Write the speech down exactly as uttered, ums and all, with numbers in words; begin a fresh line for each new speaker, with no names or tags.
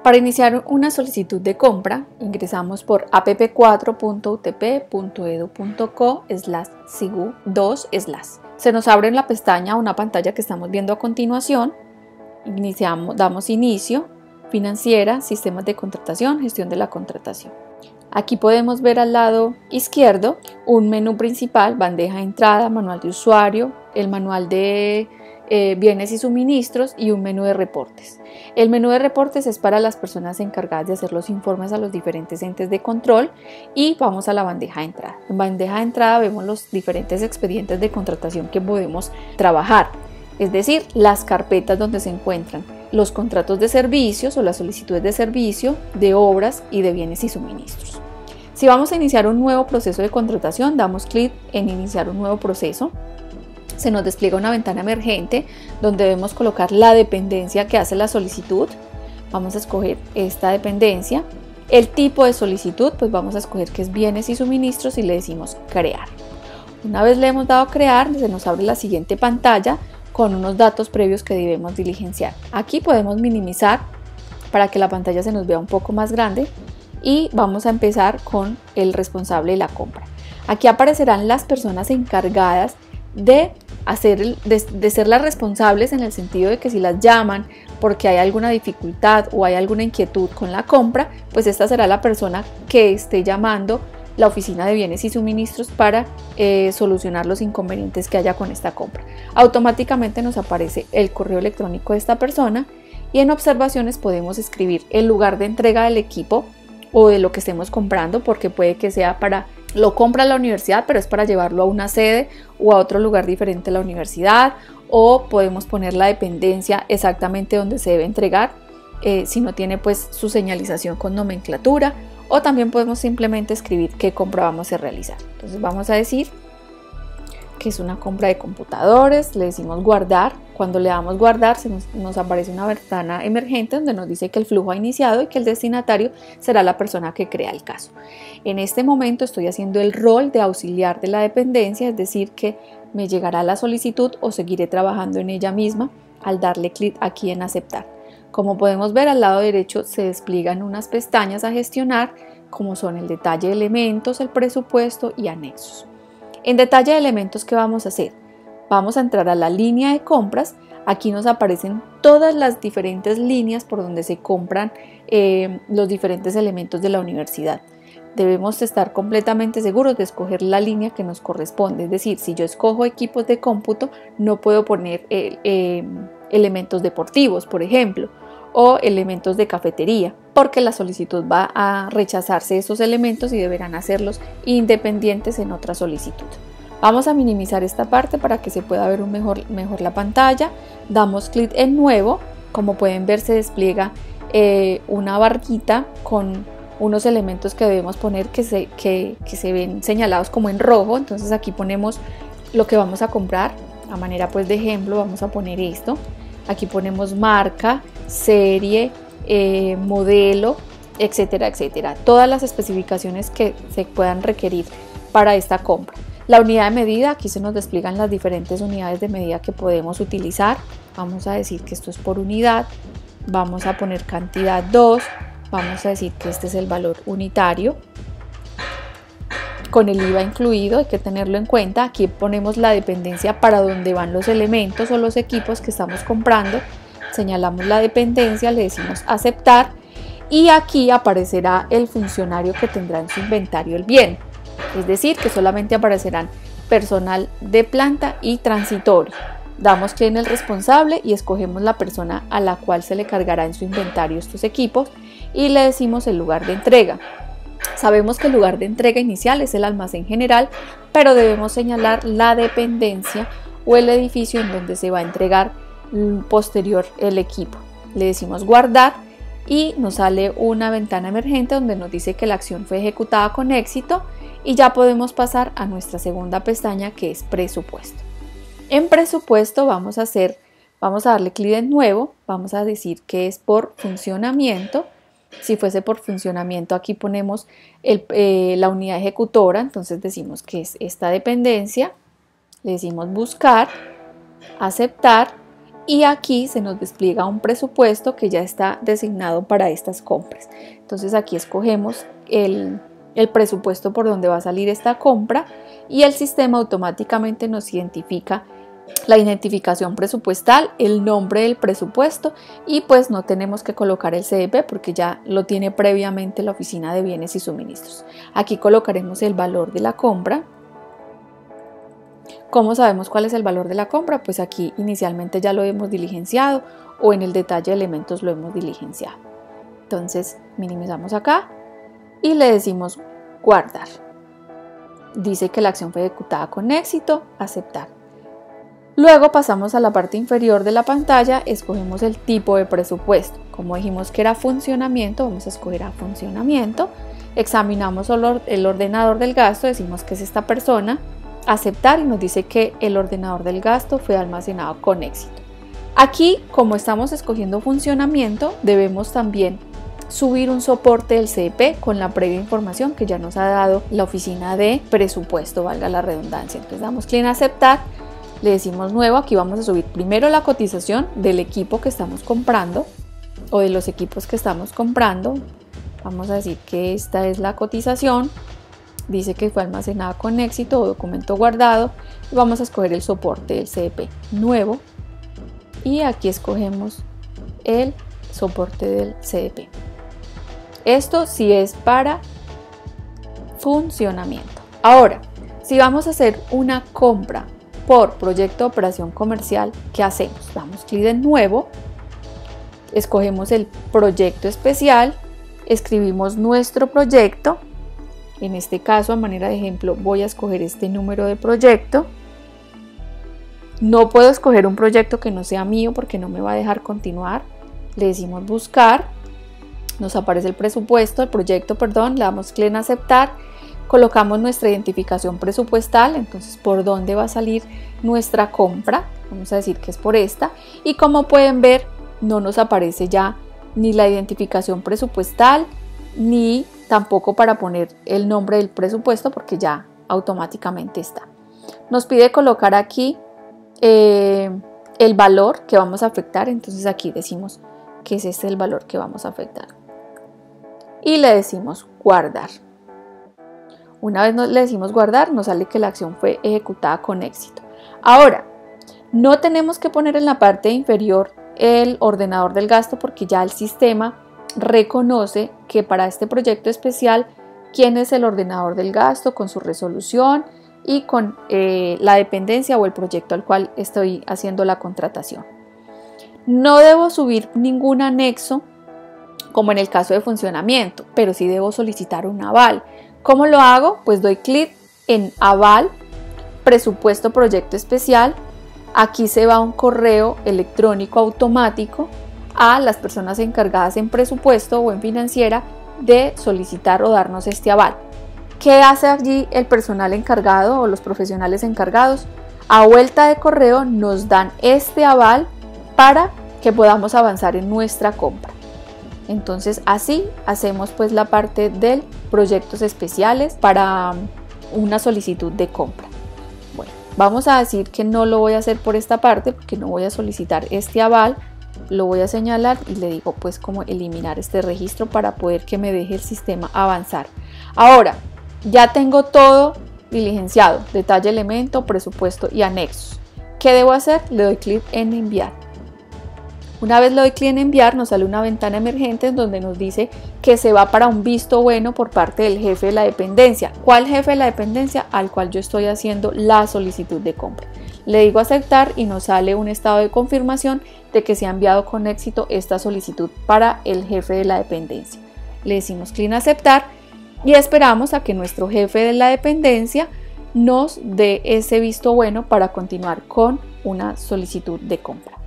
Para iniciar una solicitud de compra, ingresamos por a p p cuatro punto u t p punto e d u punto co slash sigu dos slash. Se nos abre en la pestaña una pantalla que estamos viendo a continuación. Iniciamos, damos inicio, financiera, sistemas de contratación, gestión de la contratación. Aquí podemos ver al lado izquierdo un menú principal, bandeja de entrada, manual de usuario, el manual de eh, bienes y suministros y un menú de reportes. El menú de reportes es para las personas encargadas de hacer los informes a los diferentes entes de control y vamos a la bandeja de entrada. En bandeja de entrada vemos los diferentes expedientes de contratación que podemos trabajar, es decir, las carpetas donde se encuentran los contratos de servicios o las solicitudes de servicio, de obras y de bienes y suministros. Si vamos a iniciar un nuevo proceso de contratación, damos clic en iniciar un nuevo proceso. Se nos despliega una ventana emergente donde debemos colocar la dependencia que hace la solicitud. Vamos a escoger esta dependencia. El tipo de solicitud, pues vamos a escoger que es bienes y suministros y le decimos crear. Una vez le hemos dado crear, se nos abre la siguiente pantalla con unos datos previos que debemos diligenciar. Aquí podemos minimizar para que la pantalla se nos vea un poco más grande y vamos a empezar con el responsable de la compra. Aquí aparecerán las personas encargadas de, hacer, de, de ser las responsables, en el sentido de que si las llaman porque hay alguna dificultad o hay alguna inquietud con la compra, pues esta será la persona que esté llamando la oficina de bienes y suministros para eh, solucionar los inconvenientes que haya con esta compra. Automáticamente nos aparece el correo electrónico de esta persona y en observaciones podemos escribir el lugar de entrega del equipo o de lo que estemos comprando, porque puede que sea para, lo compra la universidad, pero es para llevarlo a una sede o a otro lugar diferente a la universidad, o podemos poner la dependencia exactamente donde se debe entregar, eh, si no tiene pues su señalización con nomenclatura, o también podemos simplemente escribir qué compra vamos a realizar. Entonces vamos a decir que es una compra de computadores, le decimos guardar. Cuando le damos guardar se nos, nos aparece una ventana emergente donde nos dice que el flujo ha iniciado y que el destinatario será la persona que crea el caso. En este momento estoy haciendo el rol de auxiliar de la dependencia, es decir que me llegará la solicitud o seguiré trabajando en ella misma al darle clic aquí en aceptar. Como podemos ver, al lado derecho se despliegan unas pestañas a gestionar, como son el detalle de elementos, el presupuesto y anexos. En detalle de elementos, ¿qué vamos a hacer? Vamos a entrar a la línea de compras. Aquí nos aparecen todas las diferentes líneas por donde se compran eh, los diferentes elementos de la universidad. Debemos estar completamente seguros de escoger la línea que nos corresponde. Es decir, si yo escojo equipos de cómputo, no puedo poner eh, eh, elementos deportivos, por ejemplo, o elementos de cafetería, porque la solicitud va a rechazarse esos elementos y deberán hacerlos independientes en otra solicitud. Vamos a minimizar esta parte para que se pueda ver un mejor, mejor la pantalla. Damos clic en nuevo. Como pueden ver, se despliega eh, una barrita con unos elementos que debemos poner que se, que, que se ven señalados como en rojo. Entonces aquí ponemos lo que vamos a comprar. A manera pues de ejemplo vamos a poner esto. Aquí ponemos marca, serie, eh, modelo, etcétera, etcétera. Todas las especificaciones que se puedan requerir para esta compra. La unidad de medida, aquí se nos despliegan las diferentes unidades de medida que podemos utilizar. Vamos a decir que esto es por unidad. Vamos a poner cantidad dos. Vamos a decir que este es el valor unitario, con el I V A incluido, hay que tenerlo en cuenta. Aquí ponemos la dependencia para dónde van los elementos o los equipos que estamos comprando. Señalamos la dependencia, le decimos aceptar y aquí aparecerá el funcionario que tendrá en su inventario el bien. Es decir, que solamente aparecerán personal de planta y transitorio. Damos clic en el responsable y escogemos la persona a la cual se le cargará en su inventario estos equipos y le decimos el lugar de entrega. Sabemos que el lugar de entrega inicial es el almacén general, pero debemos señalar la dependencia o el edificio en donde se va a entregar posterior el equipo. Le decimos guardar y nos sale una ventana emergente donde nos dice que la acción fue ejecutada con éxito y ya podemos pasar a nuestra segunda pestaña, que es presupuesto. En presupuesto vamos a hacer, vamos a darle clic en nuevo, vamos a decir que es por funcionamiento. Si fuese por funcionamiento, aquí ponemos el, eh, la unidad ejecutora, entonces decimos que es esta dependencia, le decimos buscar, aceptar y aquí se nos despliega un presupuesto que ya está designado para estas compras. Entonces aquí escogemos el, el presupuesto por donde va a salir esta compra y el sistema automáticamente nos identifica la identificación presupuestal, el nombre del presupuesto y pues no tenemos que colocar el C D P porque ya lo tiene previamente la Oficina de Bienes y Suministros. Aquí colocaremos el valor de la compra. ¿Cómo sabemos cuál es el valor de la compra? Pues aquí inicialmente ya lo hemos diligenciado o en el detalle de elementos lo hemos diligenciado. Entonces minimizamos acá y le decimos guardar. Dice que la acción fue ejecutada con éxito, aceptar. Luego pasamos a la parte inferior de la pantalla, escogemos el tipo de presupuesto. Como dijimos que era funcionamiento, vamos a escoger a funcionamiento. Examinamos el ordenador del gasto, decimos que es esta persona, aceptar y nos dice que el ordenador del gasto fue almacenado con éxito. Aquí, como estamos escogiendo funcionamiento, debemos también subir un soporte del C D P con la previa información que ya nos ha dado la oficina de presupuesto, valga la redundancia. Entonces damos clic en aceptar. Le decimos nuevo, aquí vamos a subir primero la cotización del equipo que estamos comprando o de los equipos que estamos comprando. Vamos a decir que esta es la cotización, dice que fue almacenada con éxito o documento guardado y vamos a escoger el soporte del C D P nuevo y aquí escogemos el soporte del C D P. Esto sí es para funcionamiento. Ahora, si vamos a hacer una compra por proyecto de operación comercial, ¿qué hacemos? Damos clic en nuevo, escogemos el proyecto especial, escribimos nuestro proyecto, en este caso a manera de ejemplo voy a escoger este número de proyecto. No puedo escoger un proyecto que no sea mío porque no me va a dejar continuar. Le decimos buscar, nos aparece el presupuesto, el proyecto, perdón, le damos clic en aceptar. Colocamos nuestra identificación presupuestal, entonces por dónde va a salir nuestra compra, vamos a decir que es por esta y como pueden ver no nos aparece ya ni la identificación presupuestal ni tampoco para poner el nombre del presupuesto porque ya automáticamente está. Nos pide colocar aquí eh, el valor que vamos a afectar, entonces aquí decimos que es este el valor que vamos a afectar y le decimos guardar. Una vez le decimos guardar, nos sale que la acción fue ejecutada con éxito. Ahora, no tenemos que poner en la parte inferior el ordenador del gasto porque ya el sistema reconoce que para este proyecto especial, quién es el ordenador del gasto con su resolución y con eh, la dependencia o el proyecto al cual estoy haciendo la contratación. No debo subir ningún anexo como en el caso de funcionamiento, pero sí debo solicitar un aval. ¿Cómo lo hago? Pues doy clic en aval, presupuesto proyecto especial. Aquí se va un correo electrónico automático a las personas encargadas en presupuesto o en financiera de solicitar o darnos este aval. ¿Qué hace allí el personal encargado o los profesionales encargados? A vuelta de correo nos dan este aval para que podamos avanzar en nuestra compra. Entonces así hacemos pues la parte del proyectos especiales para una solicitud de compra. Bueno, vamos a decir que no lo voy a hacer por esta parte porque no voy a solicitar este aval, lo voy a señalar y le digo pues cómo eliminar este registro para poder que me deje el sistema avanzar. Ahora ya tengo todo diligenciado, detalle, elemento, presupuesto y anexos. ¿Qué debo hacer? Le doy clic en enviar. Una vez le doy clic en enviar, nos sale una ventana emergente en donde nos dice que se va para un visto bueno por parte del jefe de la dependencia. ¿Cuál jefe de la dependencia? Al cual yo estoy haciendo la solicitud de compra. Le digo aceptar y nos sale un estado de confirmación de que se ha enviado con éxito esta solicitud para el jefe de la dependencia. Le decimos clic en aceptar y esperamos a que nuestro jefe de la dependencia nos dé ese visto bueno para continuar con una solicitud de compra.